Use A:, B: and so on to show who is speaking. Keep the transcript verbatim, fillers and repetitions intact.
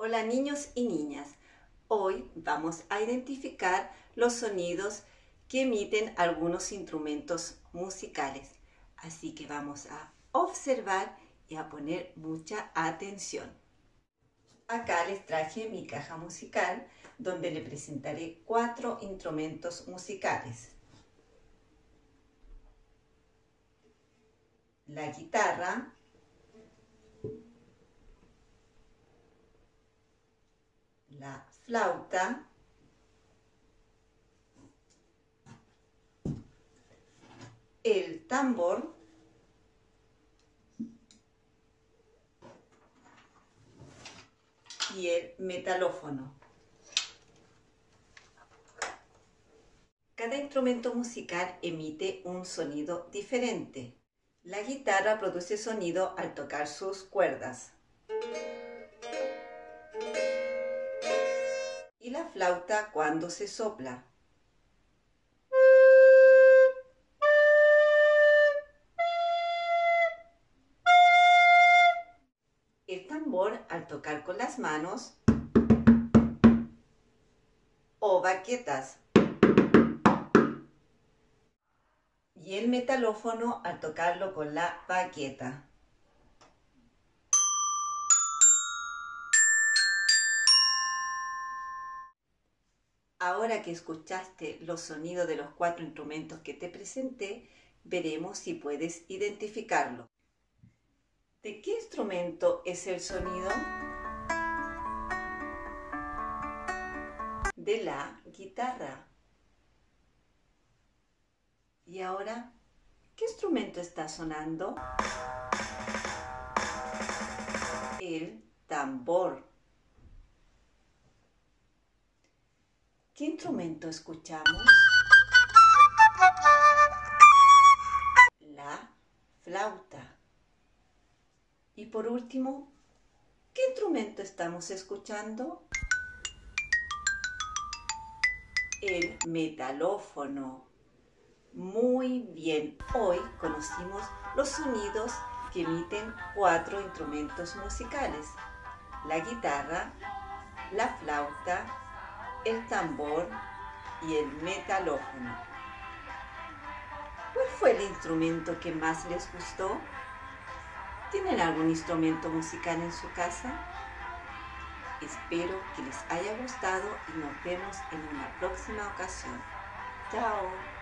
A: Hola niños y niñas, hoy vamos a identificar los sonidos que emiten algunos instrumentos musicales, así que vamos a observar y a poner mucha atención. Acá les traje mi caja musical donde le presentaré cuatro instrumentos musicales: la guitarra, la flauta, el tambor y el metalófono. Cada instrumento musical emite un sonido diferente. La guitarra produce sonido al tocar sus cuerdas. Y la flauta cuando se sopla. El tambor al tocar con las manos o baquetas. Y el metalófono al tocarlo con la baqueta. Ahora que escuchaste los sonidos de los cuatro instrumentos que te presenté, veremos si puedes identificarlo. ¿De qué instrumento es el sonido? De la guitarra. Y ahora, ¿qué instrumento está sonando? El tambor. ¿Qué instrumento escuchamos? La flauta. Y por último, ¿qué instrumento estamos escuchando? El metalófono. Muy bien, hoy conocimos los sonidos que emiten cuatro instrumentos musicales: la guitarra, la flauta, el tambor y el metalófono. ¿Cuál fue el instrumento que más les gustó? ¿Tienen algún instrumento musical en su casa? Espero que les haya gustado y nos vemos en una próxima ocasión. ¡Chao!